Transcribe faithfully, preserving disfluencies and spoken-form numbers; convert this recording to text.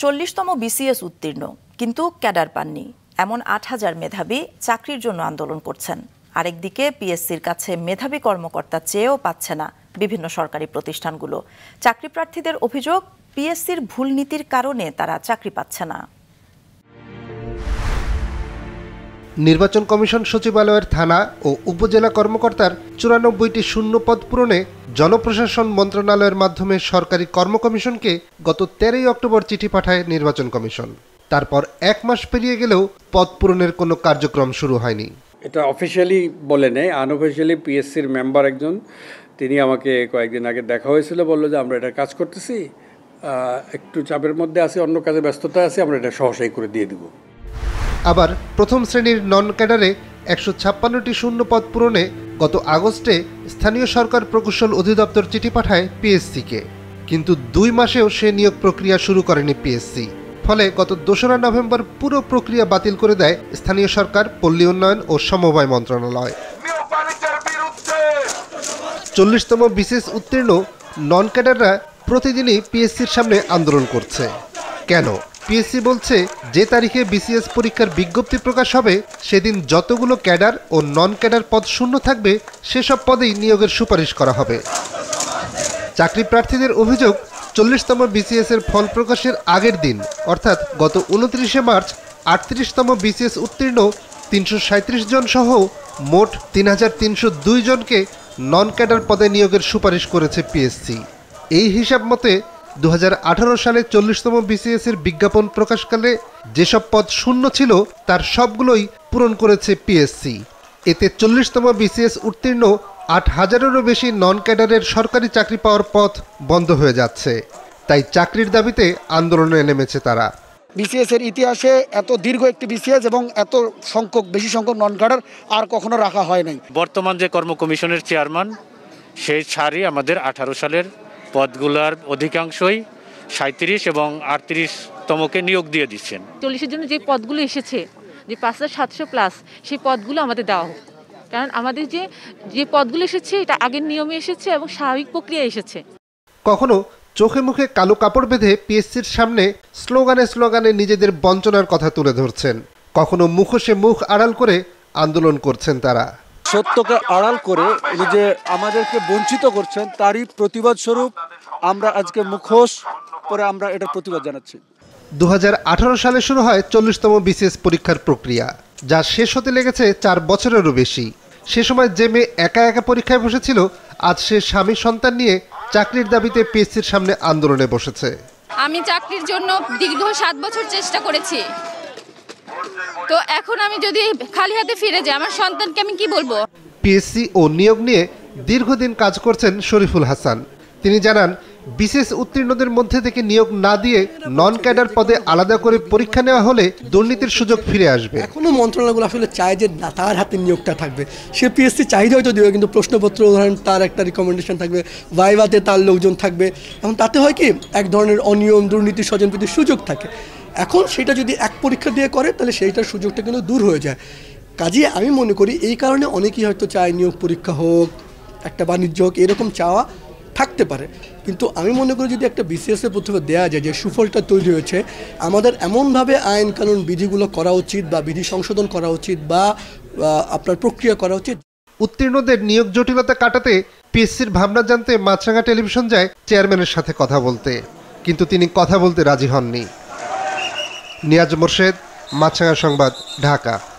চল্লিশতম BCS উত্তীর্ণ কিন্তু cadre পাননি এমন আট হাজার মেধাবী চাকরির জন্য আন্দোলন করছেন। আরেকদিকে পিএসসির কাছে মেধাবী কর্মকর্তা চেয়েও পাচ্ছে না বিভিন্ন সরকারি প্রতিষ্ঠানগুলো। চাকরি প্রার্থীদের অভিযোগ, পিএসসির ভুল নীতির কারণে তারা চাকরি পাচ্ছে না। নির্বাচন কমিশন সচিবালয়ের থানা ও উপজেলা কর্মকর্তার চুরানব্বইটি শূন্য পদ পূরণে জনপ্রশাসন মন্ত্রণালয়ের মাধ্যমে সরকারি কর্ম কমিশনকে গত তেরোই অক্টোবর চিঠি পাঠায় নির্বাচন কমিশন। তারপর এক মাস পেরিয়ে গেলেও পদ পূরণের কোনো কার্যক্রম শুরু হয়নি। এটা অফিসিয়ালি বলে নেই, আনঅফিসিয়ালি পিএসসির মেম্বার একজন, তিনি আমাকে কয়েকদিন আগে দেখা হয়েছিল, বললো যে আমরা এটা কাজ করতেছি, একটু চাপের মধ্যে আছি, অন্য কাজে ব্যস্ততা আছে, আমরা এটা সহসাই করে দিয়ে দেব। আবার প্রথম শ্রেণীর নন ক্যাডারে একশো ছাপ্পান্নটি শূন্য পদ পূরণে গত আগস্টে স্থানীয় সরকার প্রকৌশল অধিদপ্তর চিঠি পাঠায় পিএসসিকে, কিন্তু দুই মাসেও সে নিয়োগ প্রক্রিয়া শুরু করেনি পিএসসি। ফলে গত দোসরা নভেম্বর পুরো প্রক্রিয়া বাতিল করে দেয় স্থানীয় সরকার, পল্লী উন্নয়ন ও সমবায় মন্ত্রণালয়। চল্লিশতম বিসিএস উত্তীর্ণ নন ক্যাডাররা প্রতিদিনই পিএসসির সামনে আন্দোলন করছে। কেন? পিএসসি বলছে যে তারিখে বিসিএস পরীক্ষার বিজ্ঞপ্তি প্রকাশ হবে সেদিন যতগুলো ক্যাডার ও নন ক্যাডার পদ শূন্য থাকবে সেসব পদেই নিয়োগের সুপারিশ করা হবে। চাকরি প্রার্থীদের অভিযোগ, চল্লিশতম বিসিএস এর ফল প্রকাশের আগের দিন অর্থাৎ গত উনত্রিশে মার্চ আটত্রিশতম বিসিএস উত্তীর্ণ তিনশো সাঁত্রিশ জন সহ মোট তিন হাজার তিনশো দুই জনকে নন ক্যাডার পদে নিয়োগের সুপারিশ করেছে পিএসসি। এই হিসাব মতে দু হাজার আঠারো সালে চল্লিশতম বিসিএস এর বিজ্ঞাপন প্রকাশকালে যেসব পদ শূন্য ছিল তার সবগুলোই পূরণ করেছে পিএসসি। এতে চল্লিশতম বিসিএস উত্তীর্ণ আট হাজারেরও বেশি নন ক্যাডারের সরকারি চাকরি পাওয়ার পথ বন্ধ হয়ে যাচ্ছে। তাই চাকরির দাবিতে আন্দোলনে নেমেছে তারা। বিসিএস এর ইতিহাসে এত দীর্ঘ একটি বিসিএস এবং এত সংখ্যক বেশি সংখ্যক নন ক্যাডার আর কখনো রাখা হয় নাই। বর্তমান যে কর্ম কমিশনের চেয়ারম্যান, সেই ছাড়ি আমাদের আঠারো সালের পদগুলোর অধিকাংশই সাঁত্রিশ এবং আটত্রিশতমকে নিয়োগ দিয়ে দিচ্ছেন। চল্লিশের জন্য যে পদগুলো এসেছে, যে পাঁচ হাজার সাতশো প্লাস, সেই পদগুলো আমাদের দেওয়া হোক। কারণ আমাদের যে যে পদগুলো এসেছে এটা আগের নিয়মে এসেছে এবং স্বাভাবিক প্রক্রিয়া এসেছে। কখনো চোখে মুখে কালো কাপড় বেঁধে পিএসসির সামনে স্লোগানে স্লোগানে নিজেদের বঞ্চনার কথা তুলে ধরছেন, কখনো মুখোশে মুখ আড়াল করে আন্দোলন করছেন তারা। সত্যকে আড়াল করে উনি যে আমাদেরকে বঞ্চিত করছেন তারই প্রতিবাদ স্বরূপ আমরা আজকে মুখোশ পরে আমরা এটা প্রতিবাদ জানাচ্ছি। দু হাজার আঠারো সালে শুরু হয় চল্লিশতম বিসিএস পরীক্ষার প্রক্রিয়া, যা শেষ হতে লেগেছে চার বছরেরও বেশি। সে সময় যে মেয়ে একা একা পরীক্ষায় বসেছিল, আজ সে স্বামী সন্তান নিয়ে চাকরির দাবিতে পিএসসির সামনে আন্দোলনে বসেছে। আমি চাকরির জন্য দীর্ঘ সাত বছর চেষ্টা করেছি, তো এখন আমি যদি খালি হাতে ফিরে যাই আমার সন্তানকে আমি কি বলবো? পিএসসি ও নিয়োগ নিয়ে দীর্ঘদিন কাজ করছেন শরীফুল হাসান। তিনি জানান, বিসিএস উত্তীর্ণদের মধ্যে থেকে নিয়োগ না দিয়ে নন ক্যাডার পদে আলাদা করে পরীক্ষা নেওয়া হলে দুর্নীতির সুযোগ ফিরে আসবে। এখনো মন্ত্রণালয়গুলো আসলে চায় যে না তার হাতে নিয়োগটা থাকবে। সে পিএসসি চাহিদা হয়তো দেবে, কিন্তু প্রশ্নপত্র ধরেন তার একটা রিকমেন্ডেশন থাকবে, ভাইভাতে তার লোকজন থাকবে। এখন তাতে হয় কি, এক ধরনের অনিয়ম, দুর্নীতি, স্বজনপ্রীতির সুযোগ থাকে। এখন সেটা যদি এক পরীক্ষা দিয়ে করে তাহলে সেইটার সুযোগটা কিন্তু দূর হয়ে যায়। কাজে আমি মনে করি এই কারণে অনেকেই হয়তো চায় নিয়োগ পরীক্ষা হোক, একটা বাণিজ্য হোক, এরকম চাওয়া থাকতে পারে। কিন্তু আমি মনে করি যদি একটা বিসিএস এর প্রথমে দেওয়া যায় যে সুফলটা তৈরি হয়েছে, আমাদের এমনভাবে আইন কানুন বিধিগুলো করা উচিত বা বিধি সংশোধন করা উচিত বা আপনার প্রক্রিয়া করা উচিত। উত্তীর্ণদের নিয়োগ জটিলতা কাটাতে পিএসসির ভাবনা জানতে মাছরাঙা টেলিভিশন যায় চেয়ারম্যানের সাথে কথা বলতে, কিন্তু তিনি কথা বলতে রাজি হননি। নিয়াজ মোর্শেদ, মাছরাঙা সংবাদ, ঢাকা।